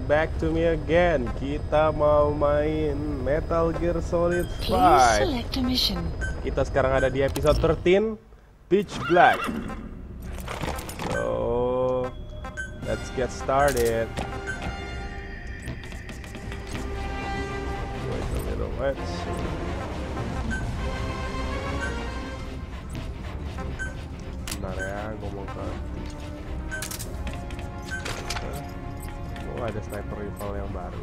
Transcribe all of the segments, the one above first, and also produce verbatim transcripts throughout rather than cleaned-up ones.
back to me again. Kita mau main Metal Gear Solid Please select a mission. Kita sekarang ada di episode thirteen, Pitch Black. So, let's get started. Wait a little, let's see. Bentar ya, gue mau ke... Oh, ada sniper rifle yang baru.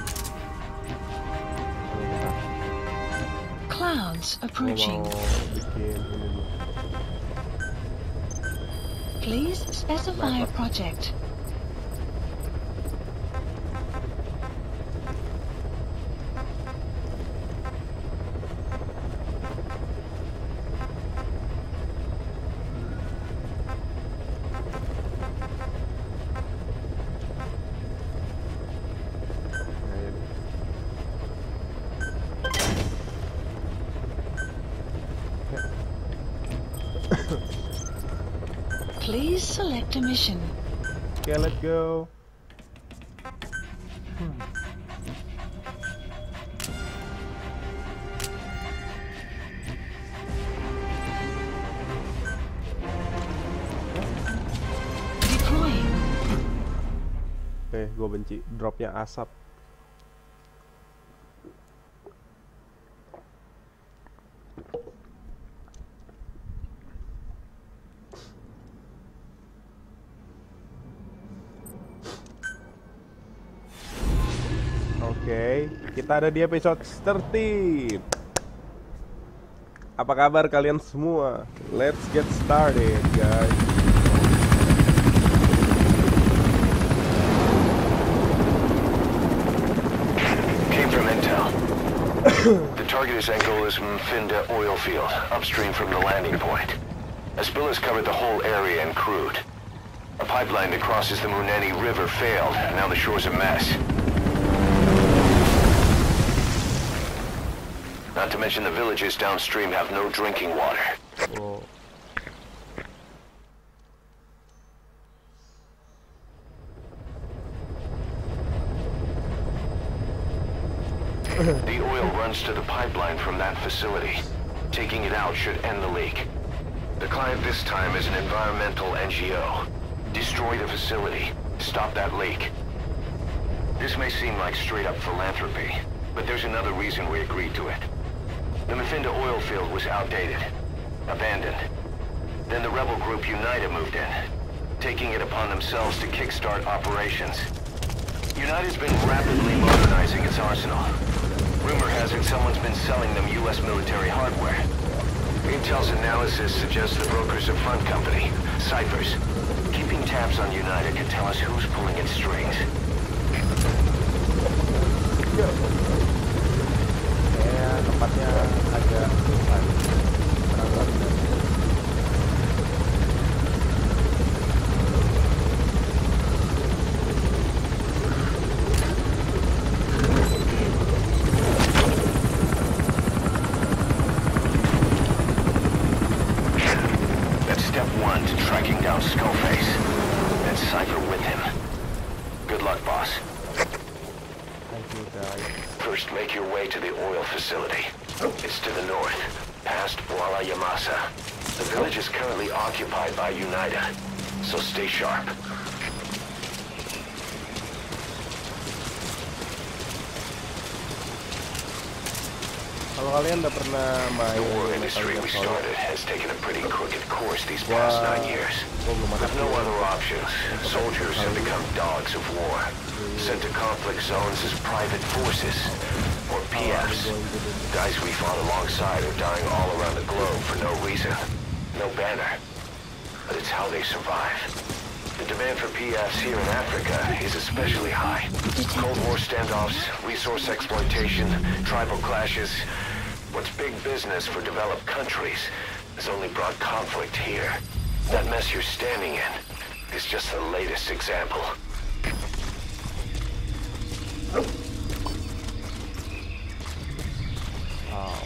Clouds approaching. Mau bikin ini dulu. Please specify a project. Please select a mission. Okay, let's go. Hmm. Deploying. Oke, okay, gue benci dropnya asap. Oke, okay, kita ada di episode thirteen. Apa kabar kalian semua? Let's get started, guys. Came from intel. The target is Angola Mfinda oil field, upstream from the landing point. A spill has covered the whole area and crude. A pipeline that crosses the Muneni River failed, and now the shore's a mess. Not to mention the villages downstream have no drinking water. Oh. The oil runs to the pipeline from that facility. Taking it out should end the leak. The client this time is an environmental N G O. Destroy the facility. Stop that leak. This may seem like straight-up philanthropy, but there's another reason we agreed to it. The Mfinda oil field was outdated, abandoned. Then the rebel group UNITA moved in, taking it upon themselves to kickstart operations. UNITA's been rapidly modernizing its arsenal. Rumor has it someone's been selling them U S military hardware. Intel's analysis suggests the broker's a front company, Cyphers. Keeping tabs on UNITA can tell us who's pulling its strings. Yeah. Tempatnya agak susah. That's step one to tracking down Skullface. And Cypher with him. Good luck, boss. Thank you, guys. First, make your way to the oil facility. It's to the north, past Wala Yamasa. The village is currently occupied by UNITA, so stay sharp. Kalau kalian udah pernah main The war Metal industry Gear we Solid, started has taken a pretty crooked course these past nine years. With no other options, soldiers have become dogs of war, sent to conflict zones as private forces, or P Fs. Guys we fought alongside are dying all around the globe for no reason, no banner. But it's how they survive. The demand for P Fs here in Africa is especially high. Cold War standoffs, resource exploitation, tribal clashes. What's big business for developed countries has only brought conflict here. That mess you're standing in is just the latest example. wow.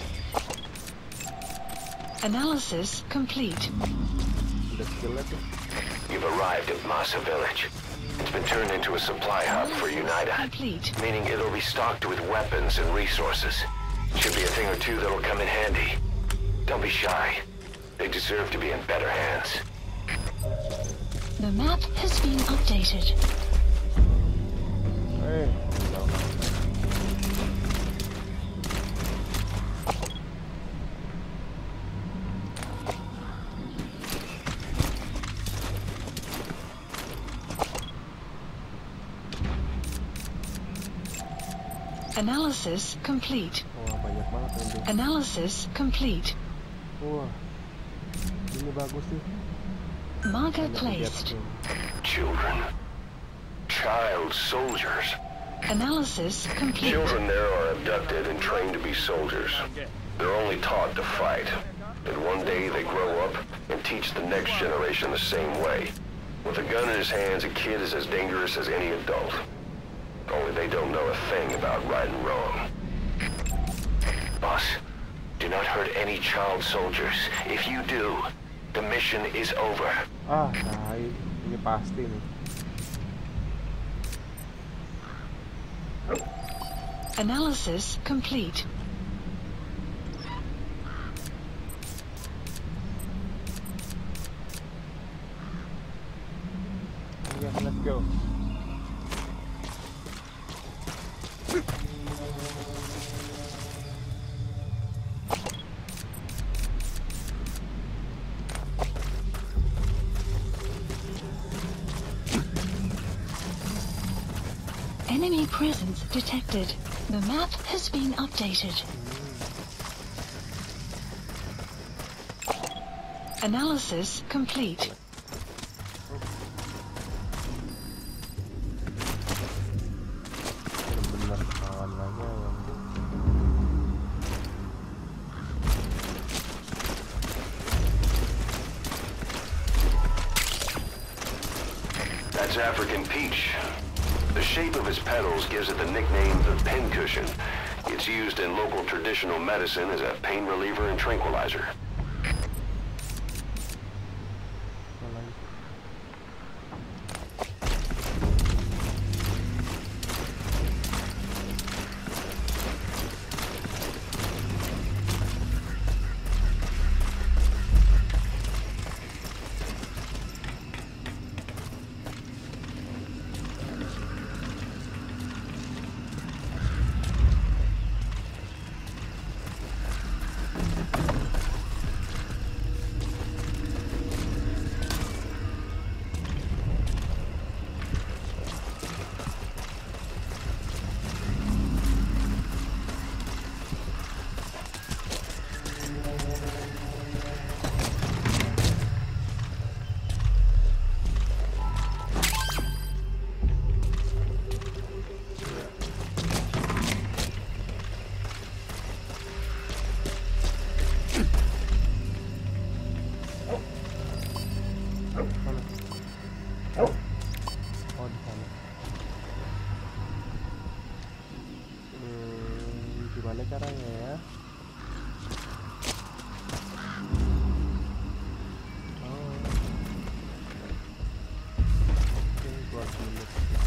Analysis complete. Udah skill tuh. You've arrived at Masa Village. It's been turned into a supply hub for UNITA, Complete. meaning it'll be stocked with weapons and resources. Should be a thing or two that'll come in handy. Don't be shy. They deserve to be in better hands. The map has been updated. Eh, no. Analysis complete. Wah, banyak banget yang Analysis complete. Wah, ini bagus sih. Marker Banyak placed. kegiatan. Children. Child soldiers. Analysis complete. Children there are abducted and trained to be soldiers. They're only taught to fight. And one day they grow up and teach the next generation the same way. With a gun in his hands, a kid is as dangerous as any adult. Only they don't know a thing about right and wrong. Boss, do not hurt any child soldiers. If you do, the mission is over. Ah, tai. Ini pasti nih. Analysis complete. Yes, let's go. Enemy presence detected. The map has been updated. Analysis complete. Benar-benar kawan lagi yang That's African peach. The shape of its petals gives it the nickname the pincushion. It's used in local traditional medicine as a pain reliever and tranquilizer. gimana caranya ya? Oh, oke, gua harus menit.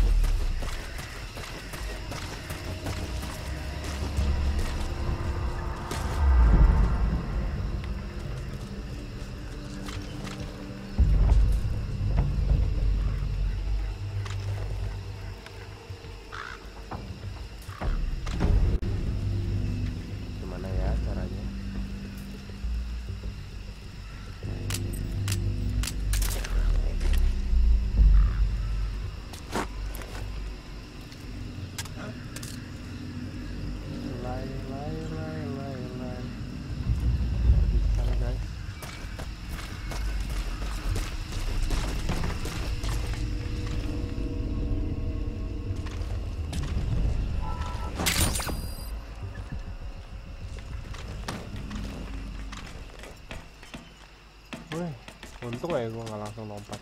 Wih, untung ya gue nggak langsung lompat.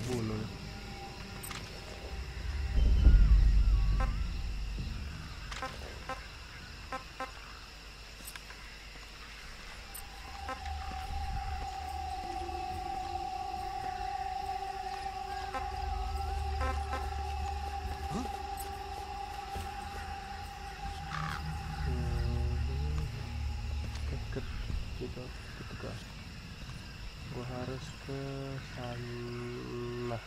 bunuh. Gitu, gitu kan. Gua harus ke sana.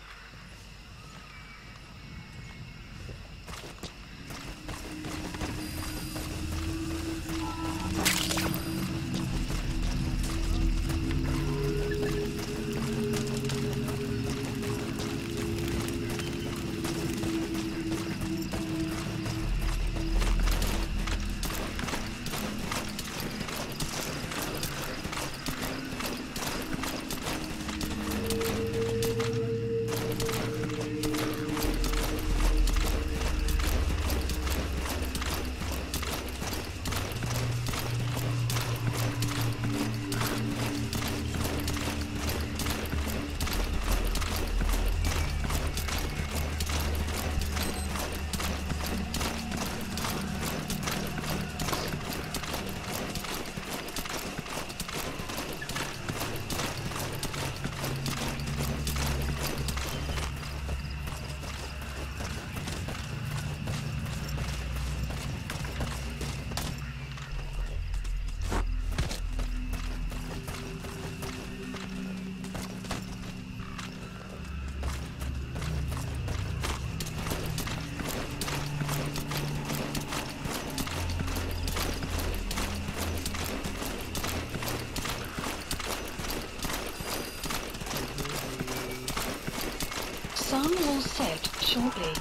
Sun will set shortly.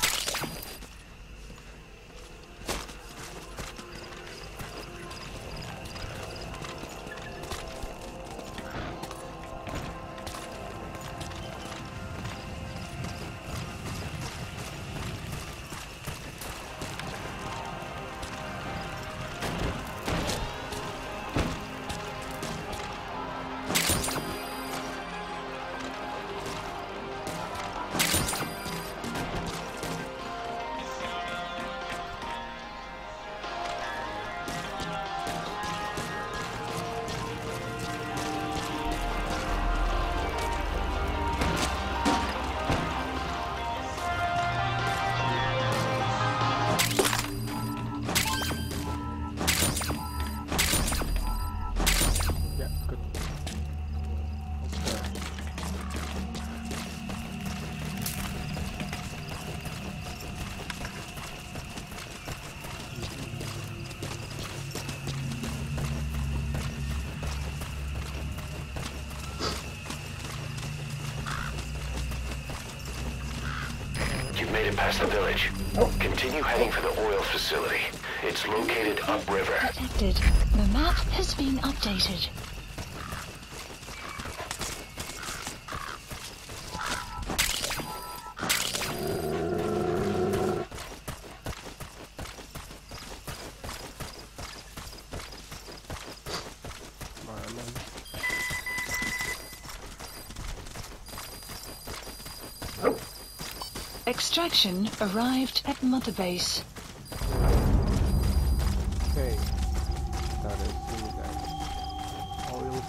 You've made it past the village. Continue heading for the oil facility. It's located upriver. Detected. The map has been updated. Extraction arrived at Mother Base. Okay. Started seeing that. Oil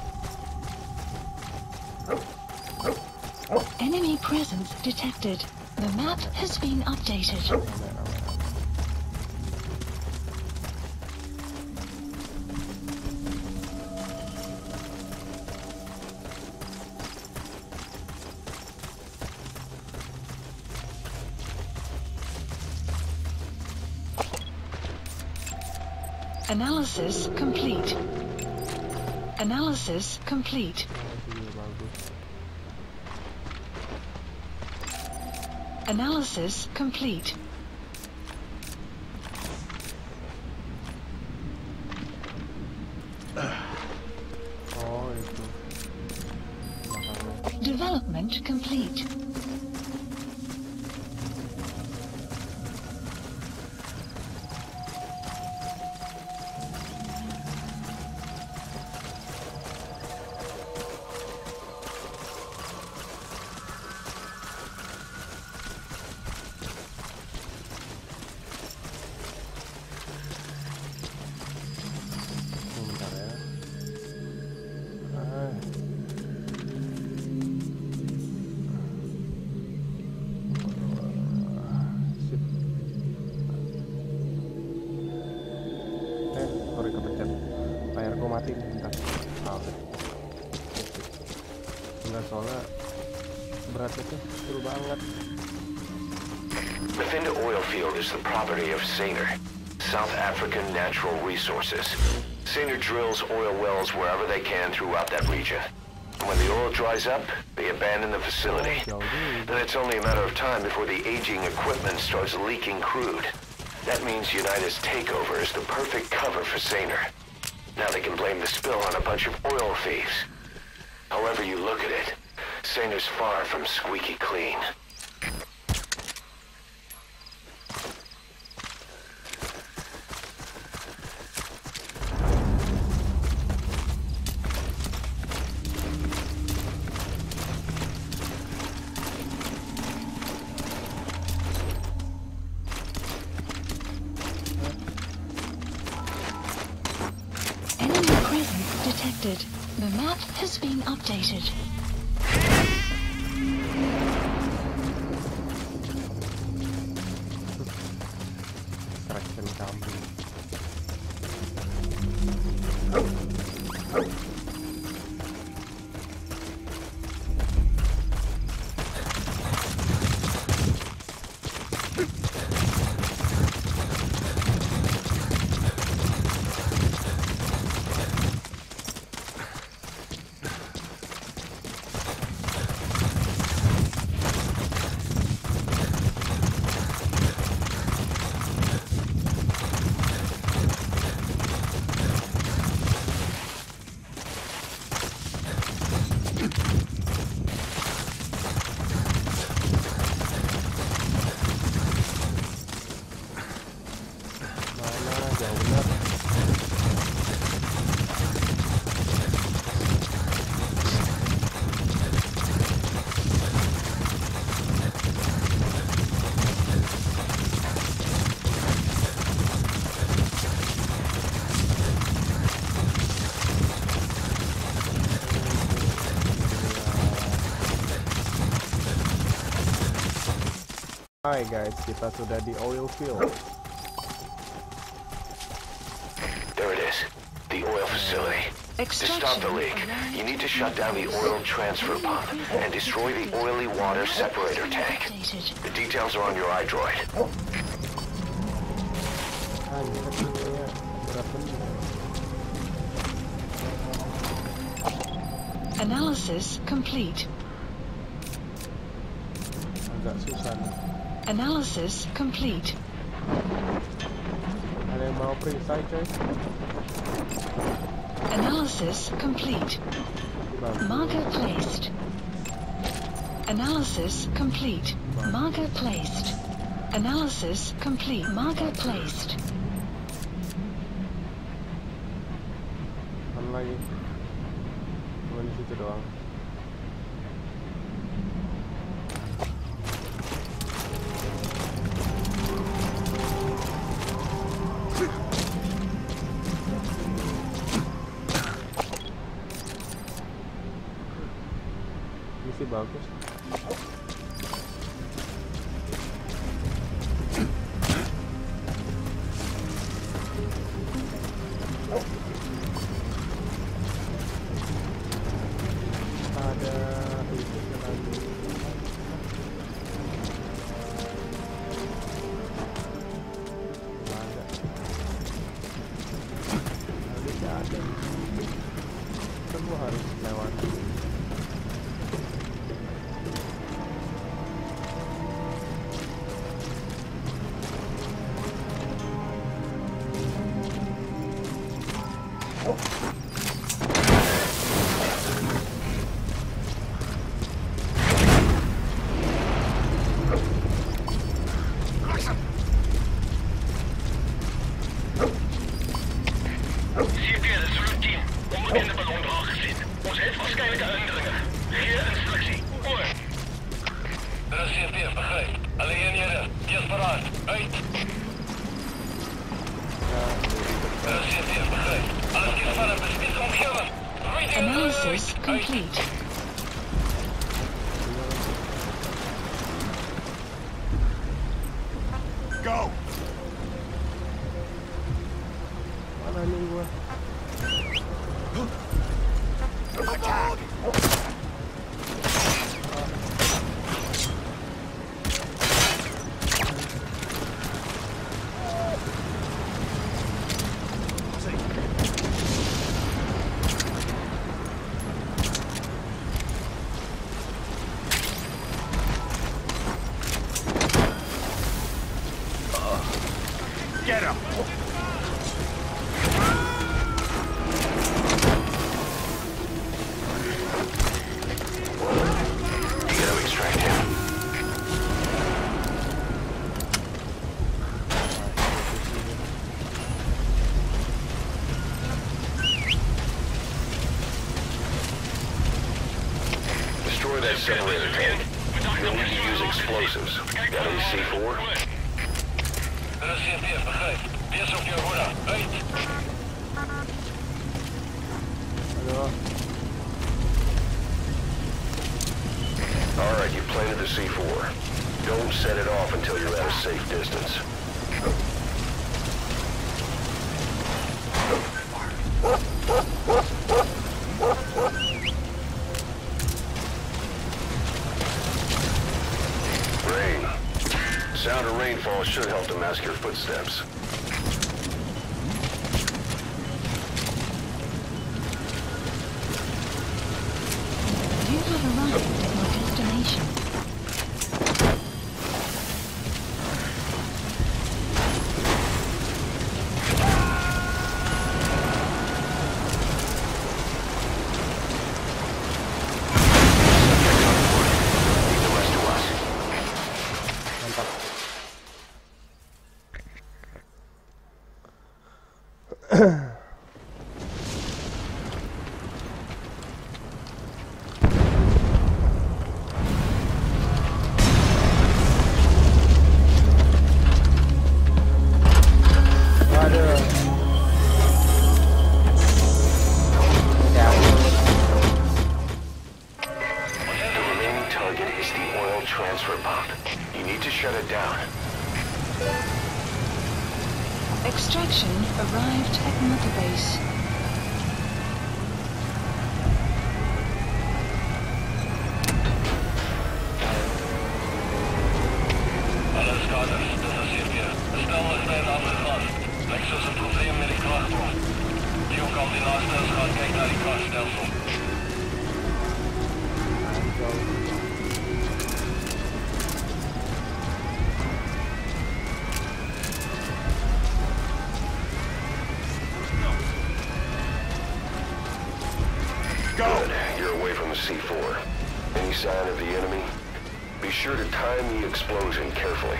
field. Enemy presence detected. The map has been updated. Analysis complete. Analysis complete. Analysis complete. Oh, itu. Development complete. Enggak, soalnya beratnya tuh seru banget. The Finda oil field is the property of Saner, South African Natural Resources. Saner drills oil wells wherever they can throughout that region. When the oil dries up, they abandon the facility. Then it's only a matter of time before the aging equipment starts leaking crude. That means United's takeover is the perfect cover for Saner. Now they can blame the spill on a bunch of oil thieves. However you look at it, Saner's far from squeaky clean. Detected. The map has been updated. Traction kambing. Hai guys, kita sudah di oil field. There it is, the oil facility. To stop the leak, you need to shut down the oil transfer pump and destroy the oily water separator tank. The details are on your iDroid. Analysis complete. Agak susah nih. Analysis complete. Ada yang mau perisai coy? Analysis complete. Marker placed. Analysis complete. Marker placed. Analysis complete. Marker placed. Mana lagi? Cuma di situ doang. Misi bagus. Ada itu lagi. Ada. Harusnya ada. Semua harus lewati. Analysis complete. Go! Mana nih gua? Attack! Destroy that separator tank. You'll need to use explosives. Got any C four? Alright, you planted the C four. Don't set it off until you're at a safe distance. Rain. Sound of rainfall should help to mask your footsteps. You have arrived at your destination. Transfer pump. You need to shut it down. Extraction arrived at Mother Base. Alle skadade, detta C P. Bestämmelsen afgevast. Lexus een probleem met die krachtbron. Die ook al die laatste gaat kijken naar die krachtstelsel. Good. You're away from the C four. Any sign of the enemy? Be sure to time the explosion carefully.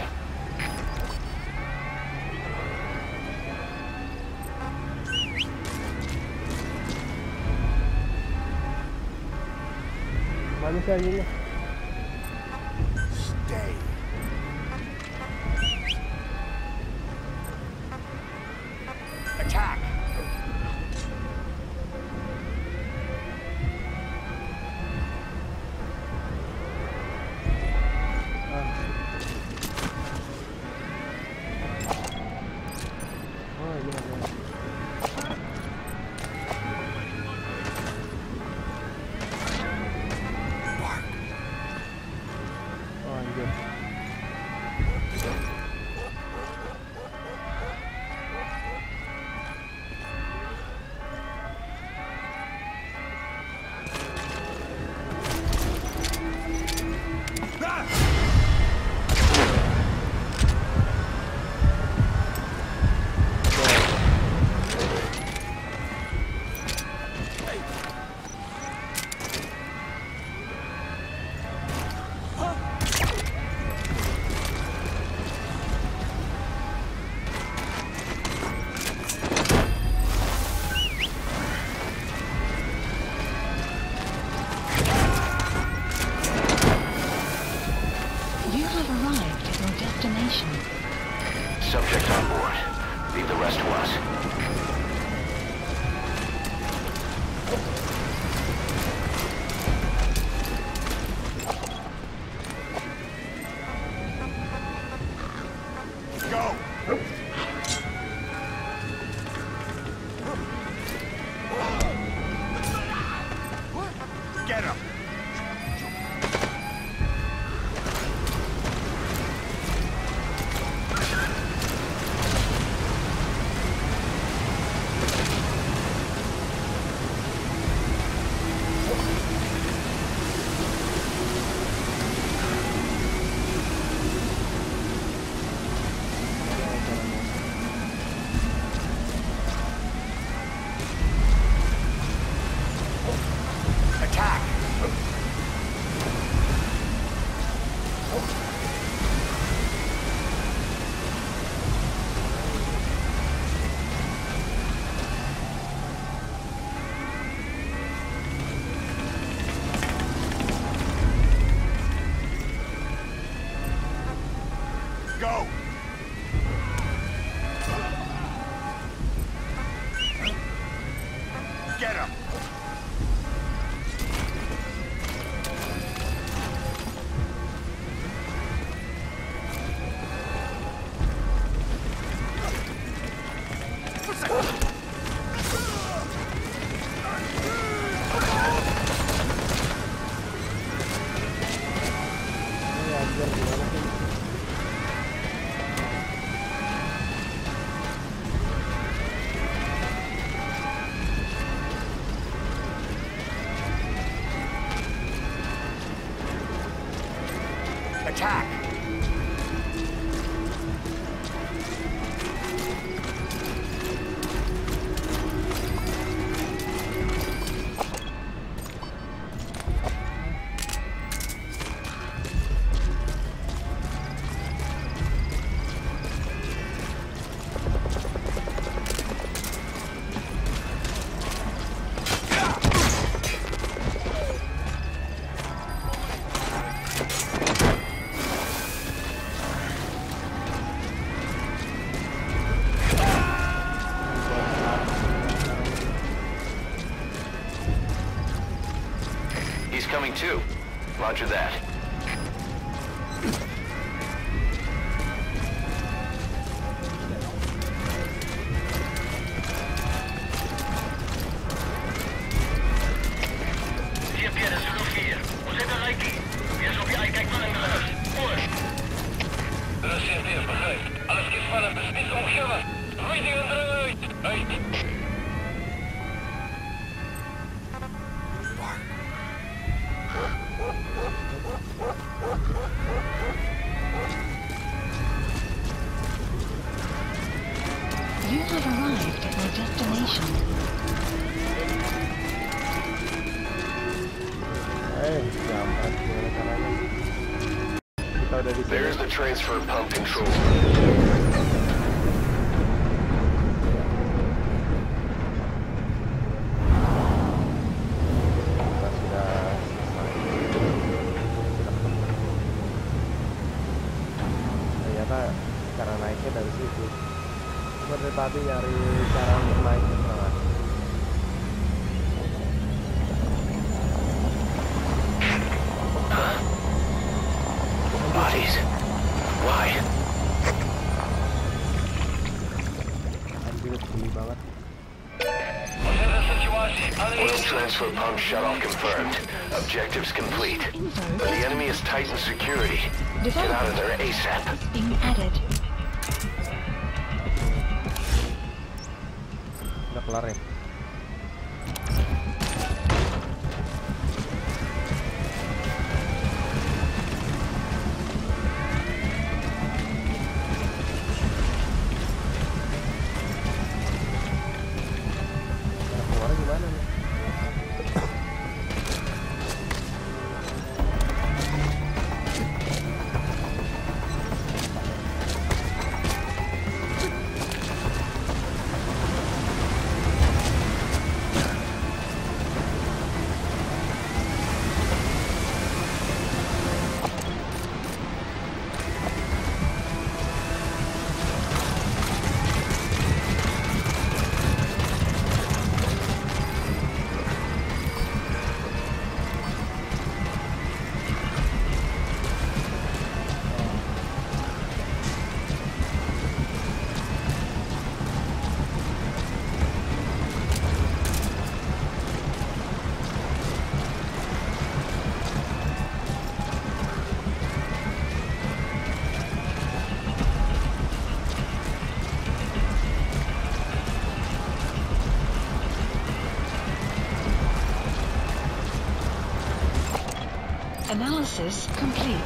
Stay. Attack! Subject on board. Leave the rest to us. Go! Get him! Attack! attack. Coming too. Roger that. Siap-siap, Zulu vier. Ons het 'n rykie. Wees op die uitkyk van Engels. Oor. Zulu vier, begryp. Alles skiet van het bespies omgewe. Roei die onder uit. Uit. You have arrived at your destination. Eh, gampang gimana caranya? Kita udah di sini. There's the transfer pump control. Kita sudah selesai. Ternyata cara naiknya dari situ. Gue dari tadi nyari cara untuk naik ke tengah. Bodies. Why? Anjir, geli banget. Ons het 'n situasie. Oil transfer pump shut-off confirmed. Objectives complete. But the enemy has tightened security. Get out of there ASAP. Being added. Udah kelar ya? Cara keluarnya gimana nih? Analysis complete.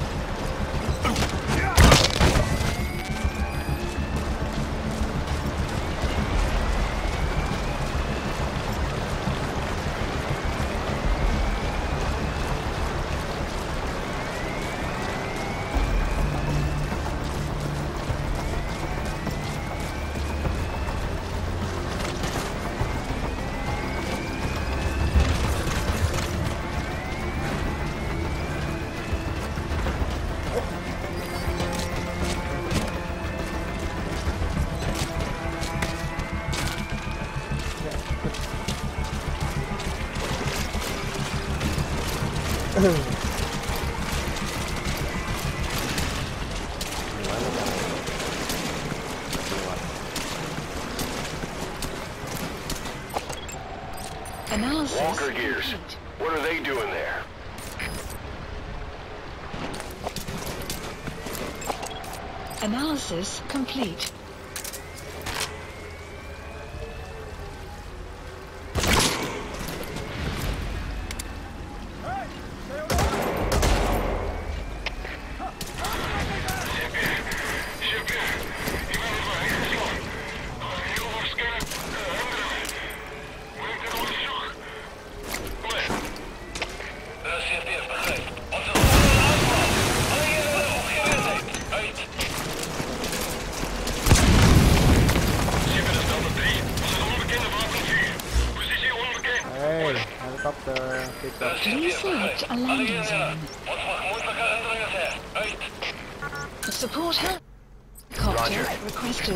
Analysis Walker gears. complete. What are they doing there? Analysis complete. Please select a landing zone. Ons mag moeilike hinderinge hê. Uit. Support helicopter requested.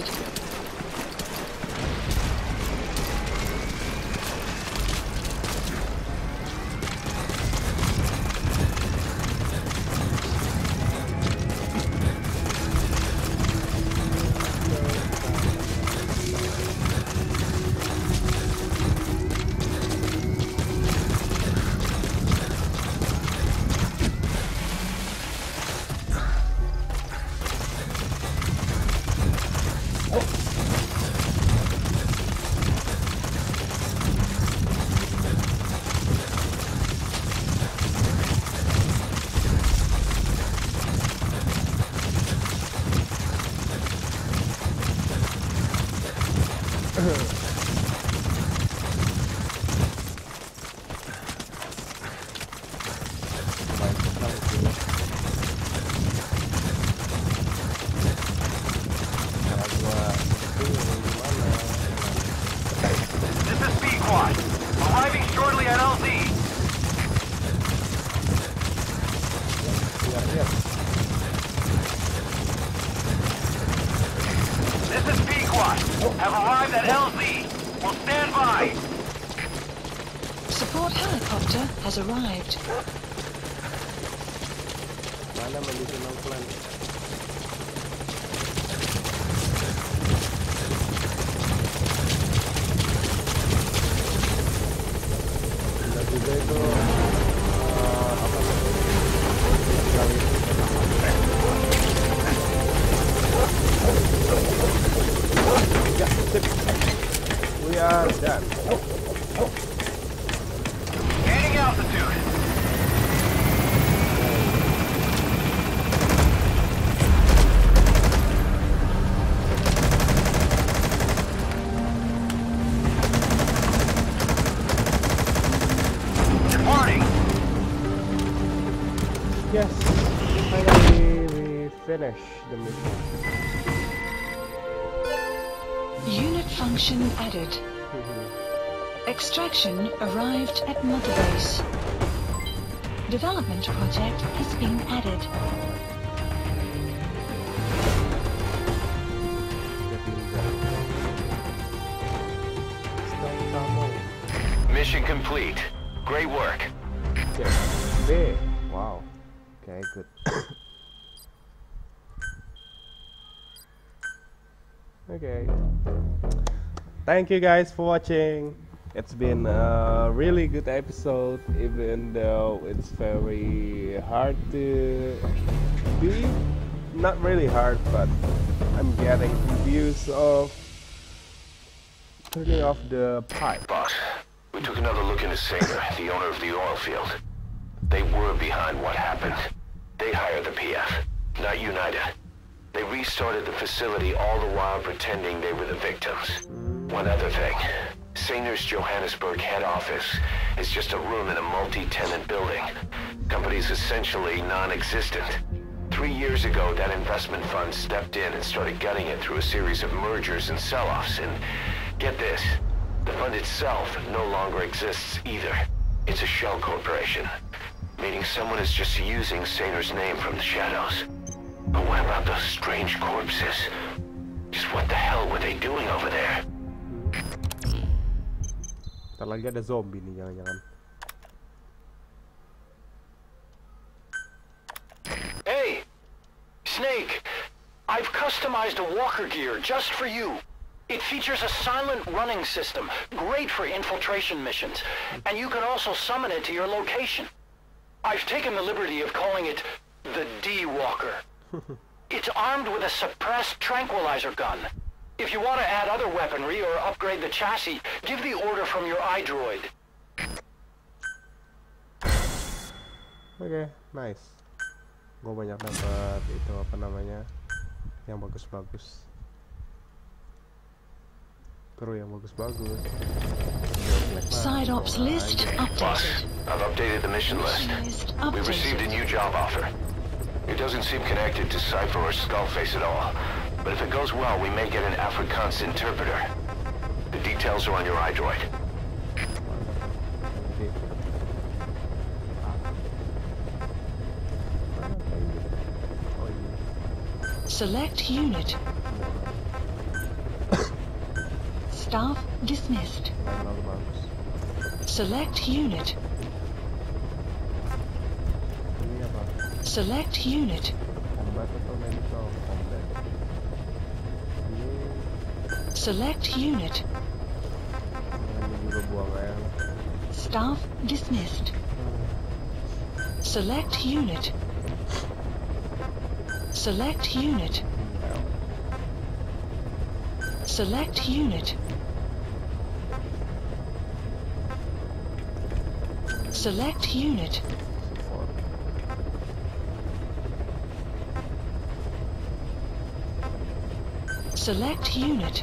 Have arrived at L Z. Will stand by. Support helicopter has arrived. Mana menuju Northland? Ada juga itu uh, apa namanya? Ya, sip. We are done. Gaining altitude. Departing. Yes, finally we finish the mission. Unit function added. Extraction arrived at Mother Base. Development project has been added. Mission complete. Great work. Yes. B. Wow. Okay, good. Okay. Thank you guys for watching. It's been a really good episode, even though it's very hard to beat. Not really hard, but I'm getting confused of turning off the pipe. Boss, we took another look into Saner, the owner of the oil field. They were behind what happened. They hired the P F, not United. They restarted the facility all the while pretending they were the victims. One other thing. Saner's Johannesburg head office is just a room in a multi-tenant building. Company's essentially non-existent. Three years ago, that investment fund stepped in and started gutting it through a series of mergers and sell-offs. And get this, the fund itself no longer exists either. It's a shell corporation, meaning someone is just using Saner's name from the shadows. But what about those strange corpses? Just what the hell were they doing over there? Ntar lagi ada zombie nih, jangan-jangan. Hey, Snake, I've customized a walker gear just for you. It features a silent running system, great for infiltration missions, and you can also summon it to your location. I've taken the liberty of calling it the D-Walker. It's armed with a suppressed tranquilizer gun. If you want to add other weaponry or upgrade the chassis, give the order from your iDroid. Oke, okay, nice. Gue banyak dapat itu apa namanya, yang bagus-bagus. Kru yang bagus-bagus. Side ops list Boss, updated. I've updated the mission list. List We received a updated. new job offer. It doesn't seem connected to Cypher or Skullface at all. But if it goes well, we may get an Afrikaans interpreter. The details are on your iDroid. Select unit. Staff dismissed. Terlalu bagus. Select unit. Ini apa? Select unit. Combat atau medical? Combat. Ini Select unit. ini juga buang air. Staff dismissed. Select unit. Select unit. Select unit. Select unit. Support. Select unit.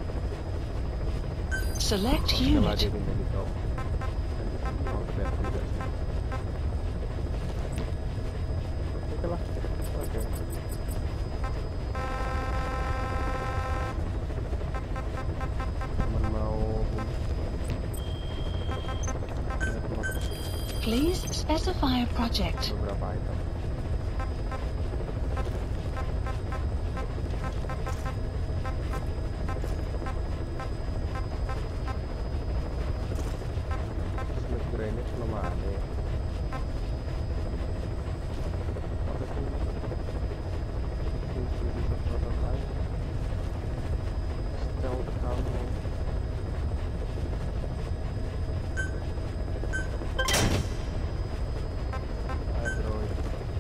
Select Oke, unit. lagi di medical. Oh, bed juga sih. Oke lah. Oke. Cuman mau lihat mod Please specify a project. beberapa item. Slip grenade belum ada ya. Apa sih? Two series of prototype. Stealth camo. Hydroid.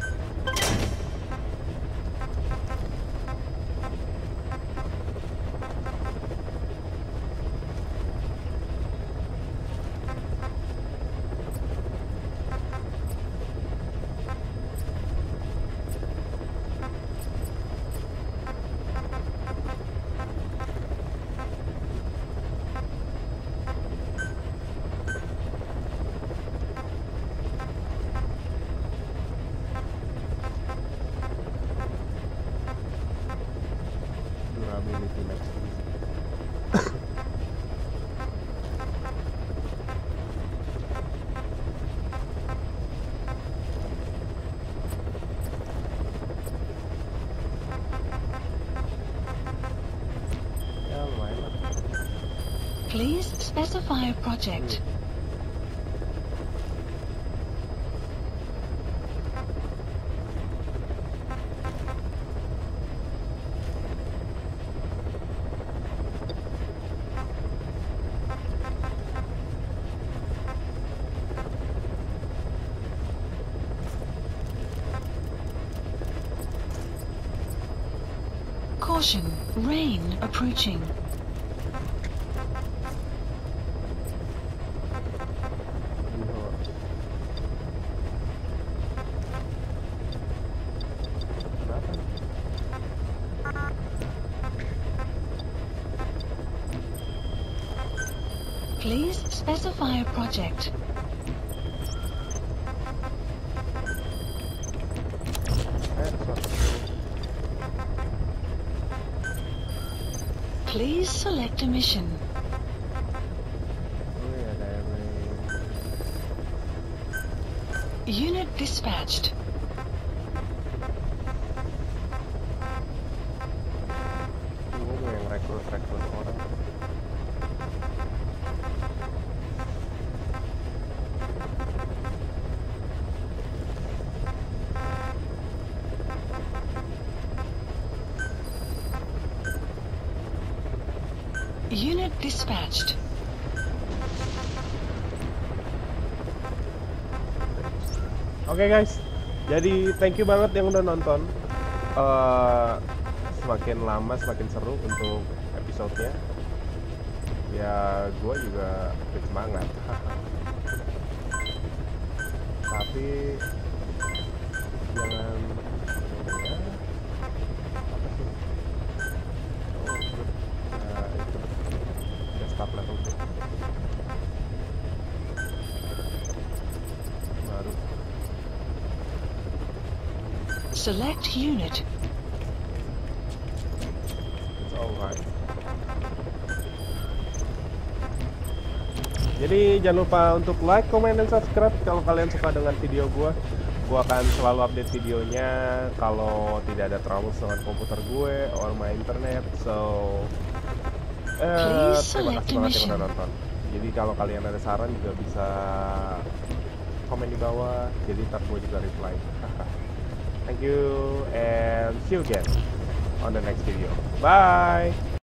Durability maximum. Ya lumayan lah. Please specify a project. Caution, rain approaching. Bihor. Kenapa? Please specify a project. Eh, suatu. Please select a mission. Oh iya, ada rain. Unit dispatched. Gue mau yang rekrut-rekrut orang. Unit dispatched. Oke guys, jadi thank you banget yang udah nonton. Eh, semakin lama semakin seru untuk episodenya. Ya, gue juga makin semangat. Tapi jangan ya, apa sih? Oh, good. Nah, itu desktop level tuh. Baru. Select unit. It's alright. Jadi jangan lupa untuk like, comment, dan subscribe kalau kalian suka dengan video gua. gue akan selalu update videonya kalau tidak ada trouble dengan komputer gue or my internet. So eh, terima kasih banget yang udah nonton. Jadi kalau kalian ada saran juga bisa komen di bawah, jadi ntar gue juga reply. Thank you and see you again on the next video. Bye.